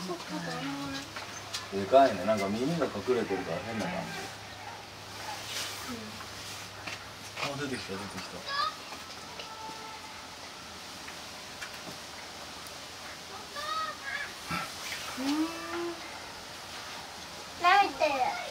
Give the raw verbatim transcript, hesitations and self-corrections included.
でかいね、なんか耳が隠れてるから変な感じ。あ、出てきた出てきた。 慣れてる。